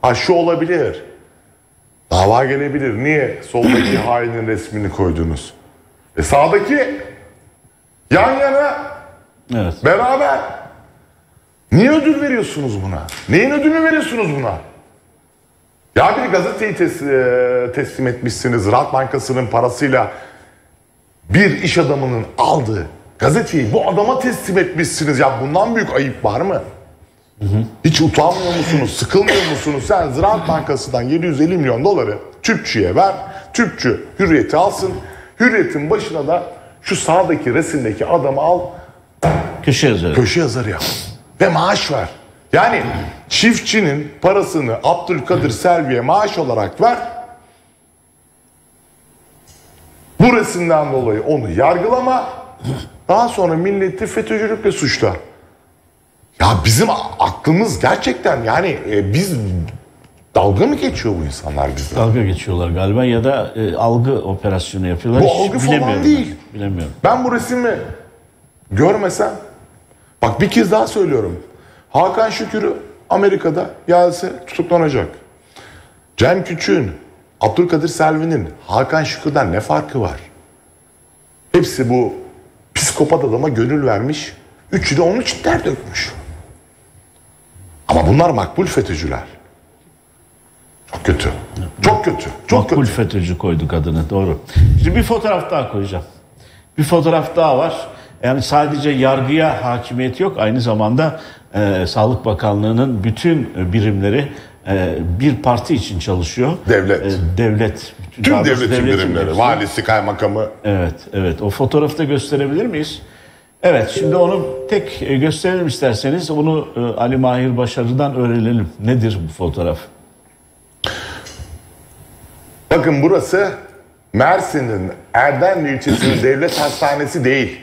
Şu olabilir. Dava gelebilir. Niye soldaki hainin resmini koydunuz? Sağdaki yan yana, evet, beraber. Niye ödül veriyorsunuz buna? Neyin ödülünü veriyorsunuz buna? Ya bir gazeteyi teslim etmişsiniz. Ziraat Bankası'nın parasıyla bir iş adamının aldığı gazeteyi bu adama teslim etmişsiniz. Ya bundan büyük ayıp var mı? Hiç utanmıyor musunuz? Sıkılmıyor musunuz? Sen Ziraat Bankası'ndan 750 milyon doları Tüpçü'ye ver. Tüpçü Hürriyet'i alsın. Hürriyet'in başına da şu sağdaki resimdeki adamı al. köşe yazarı. Köşe yazarı yap. Ve maaş ver. Yani çiftçinin parasını Abdülkadir Selvi'ye maaş olarak ver. Bu resimden dolayı onu yargılama. Daha sonra milleti FETÖ'cülükle suçla. Ya bizim aklımız gerçekten yani biz dalga mı geçiyor bu insanlar bizden? Dalga geçiyorlar galiba ya da algı operasyonu yapıyorlar. Bu algı falan değil. Bilemiyorum. Ben bu resmi görmesem, bak bir kez daha söylüyorum. Hakan Şükür'ü Amerika'da gelse tutuklanacak. Cem Küçük'ün, Abdülkadir Selvi'nin Hakan Şükür'den ne farkı var? Hepsi bu psikopat adama gönül vermiş. Üçü de onun için ter dökmüş. Ama bunlar makbul FETÖ'cüler. Çok kötü. Çok kötü. Çok Makbul kötü. FETÖ'cü koyduk adını, doğru. Şimdi bir fotoğraf daha koyacağım. Bir fotoğraf daha var. Yani sadece yargıya hakimiyet yok. Aynı zamanda Sağlık Bakanlığı'nın bütün birimleri bir parti için çalışıyor. Devlet. Devlet. Tüm devletin birimleri. Valisi, kaymakamı. Evet, evet. O fotoğrafı da gösterebilir miyiz? Evet, şimdi onu tek gösterelim isterseniz. Onu Ali Mahir Başarı'dan öğrenelim. Nedir bu fotoğraf? Bakın burası Mersin'in Erdemli ilçesinin devlet hastanesi değil.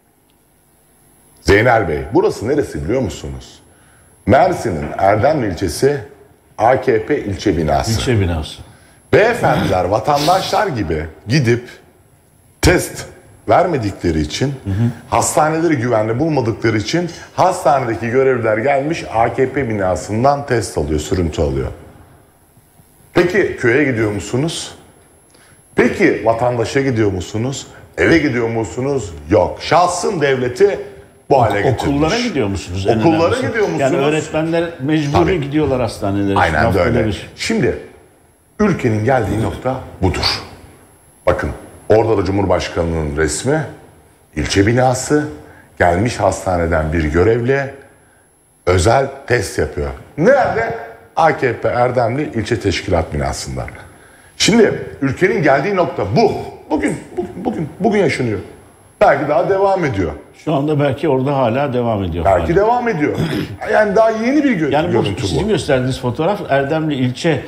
Zeynel Bey, burası neresi biliyor musunuz? Mersin'in Erdemli ilçesi AKP ilçe binası. İlçe binası. Beyefendiler vatandaşlar gibi gidip test vermedikleri için, hastaneleri güvenli bulmadıkları için hastanedeki görevliler gelmiş AKP binasından test alıyor, sürüntü alıyor. Peki köye gidiyor musunuz? Peki vatandaşa gidiyor musunuz? Eve gidiyor musunuz? Yok. Şahsın devleti bu hale getirmiş. Okullara gidiyor musunuz? Okullara gidiyor musunuz? Yani öğretmenler mecburi Tabii. gidiyorlar hastanelere. Aynen de öyle. Şimdi ülkenin geldiği nokta budur. Bakın orada da Cumhurbaşkanı'nın resmi, ilçe binası, gelmiş hastaneden bir görevli özel test yapıyor. Nerede? AKP Erdemli ilçe teşkilat binasında. Şimdi ülkenin geldiği nokta bu. Bugün yaşanıyor. Belki daha devam ediyor. Şu anda belki orada hala devam ediyor. Belki devam ediyor. Yani daha yeni bir yani görüntü bu. Sizin gösterdiğiniz fotoğraf Erdemli ilçe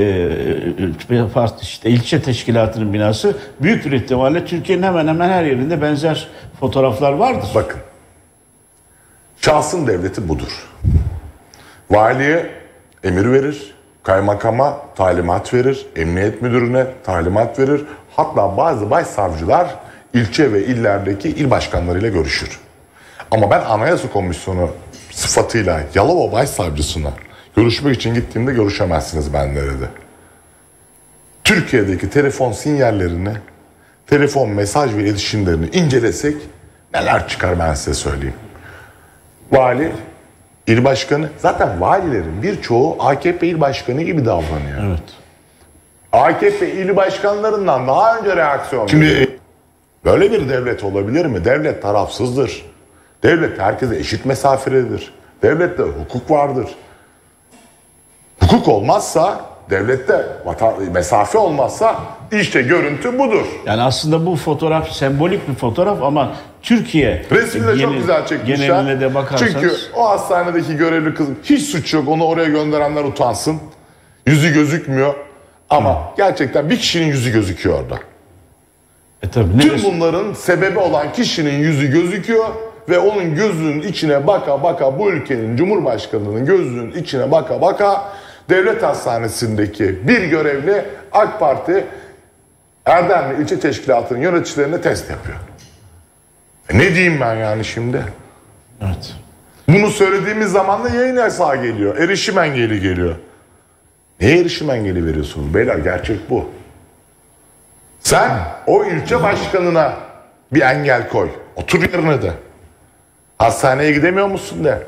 ilçe teşkilatının binası. Büyük bir ihtimalle Türkiye'nin hemen hemen her yerinde benzer fotoğraflar vardır. Bakın. Şahsın devleti budur. Valiye emir verir, kaymakama talimat verir, emniyet müdürüne talimat verir. Hatta bazı başsavcılar ilçe ve illerdeki il başkanlarıyla görüşür. Ama ben Anayasa Komisyonu sıfatıyla Yalova Başsavcısına görüşmek için gittiğimde görüşemezsiniz benimle dedi. Türkiye'deki telefon sinyallerini, telefon mesaj ve iletişimlerini incelesek neler çıkar ben size söyleyeyim. Vali, il başkanı, zaten valilerin birçoğu AKP il başkanı gibi davranıyor. Evet. AKP il başkanlarından daha önce reaksiyon veriyor. Böyle bir devlet olabilir mi? Devlet tarafsızdır. Devlet herkese eşit mesafededir. Devlette hukuk vardır. Hukuk olmazsa, devlette mesafe olmazsa işte görüntü budur. Yani aslında bu fotoğraf sembolik bir fotoğraf ama Türkiye resmi de çok güzel çekmişler. Geneline de bakarsanız. Çünkü o hastanedeki görevli kız hiç suç yok. Onu oraya gönderenler utansın. Yüzü gözükmüyor. Ama gerçekten bir kişinin yüzü gözüküyor orada. Tabii, tüm bunların sebebi olan kişinin yüzü gözüküyor ve onun gözünün içine baka baka bu ülkenin Cumhurbaşkanı'nın gözünün içine baka baka devlet hastanesindeki bir görevli AK Parti Erdemli İlçe Teşkilatı'nın yöneticilerine test yapıyor. Ne diyeyim ben yani şimdi? Evet. Bunu söylediğimiz zaman da yayın yasağı geliyor. Erişim engeli geliyor. Neye erişim engeli veriyorsunuz? Beyler gerçek bu. Sen o ilçe başkanına bir engel koy. Otur yerine de. Hastaneye gidemiyor musun de.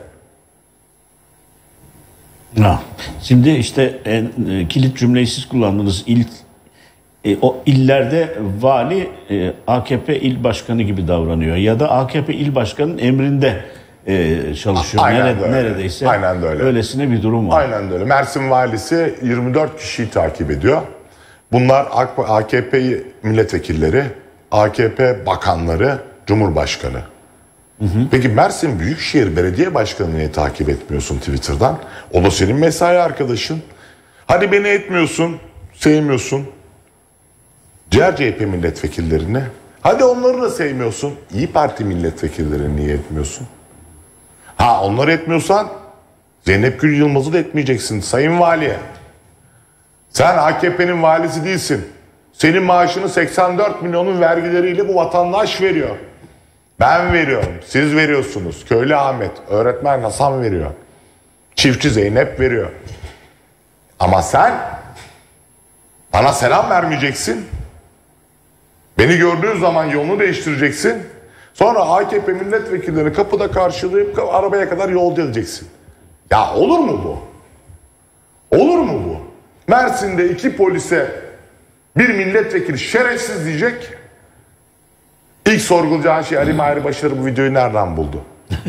Ha. Şimdi işte kilit cümleyi siz kullandınız. O illerde vali AKP il başkanı gibi davranıyor. Ya da AKP il başkanının emrinde çalışıyor. Aynen de öyle. Neredeyse Aynen de öyle. öylesine bir durum var. Aynen de öyle. Mersin valisi 24 kişiyi takip ediyor. Bunlar AKP milletvekilleri, AKP bakanları, Cumhurbaşkanı. Peki Mersin Büyükşehir Belediye Başkanı'nı niye takip etmiyorsun Twitter'dan? O da senin mesai arkadaşın. Hadi beni etmiyorsun, sevmiyorsun. Diğer CHP milletvekillerini. Hadi onları da sevmiyorsun. İYİ Parti milletvekillerini niye etmiyorsun? Ha onları etmiyorsan Zeynep Gül Yılmaz'ı da etmeyeceksin Sayın Valiye. Sen AKP'nin valisi değilsin. Senin maaşını 84 milyonun vergileriyle bu vatandaş veriyor. Ben veriyorum. Siz veriyorsunuz. Köylü Ahmet, öğretmen Hasan veriyor. Çiftçi Zeynep veriyor. Ama sen bana selam vermeyeceksin. Beni gördüğün zaman yolunu değiştireceksin. Sonra AKP milletvekillerini kapıda karşılayıp arabaya kadar yolcu edeceksin. Ya olur mu bu? Olur mu bu? Mersin'de 2 polise bir milletvekili şerefsiz diyecek. İlk sorgulayacağın şey Ali Mahir Başarı bu videoyu nereden buldu?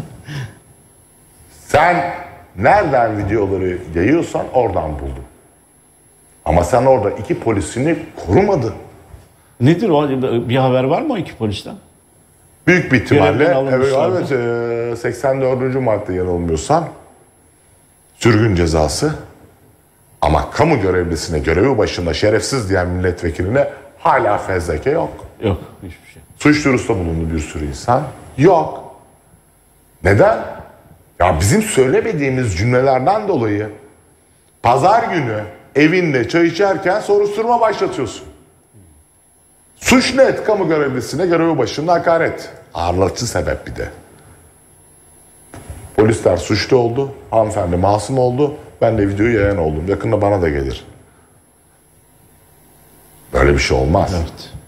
Sen nereden videoları yayıyorsan oradan buldun. Ama sen orada 2 polisini korumadın. Nedir o? Bir haber var mı o 2 polisten? Büyük bir ihtimalle Görevden alınmışlar evet, 84. madde yanılmıyorsam sürgün cezası. Ama kamu görevlisine, görevi başında şerefsiz diyen milletvekiline hala fezleke yok. Yok, hiçbir şey. Suç duyurusunda bulundu bir sürü insan. Yok. Neden? Ya bizim söylemediğimiz cümlelerden dolayı pazar günü evinde çay içerken soruşturma başlatıyorsun. Suç net, kamu görevlisine görevi başında hakaret. Ağırlatıcı sebep bir de. Polisler suçlu oldu, hanımefendi masum oldu, ben de videoyu yayan oldum. Yakında bana da gelir. Böyle bir şey olmaz. Evet.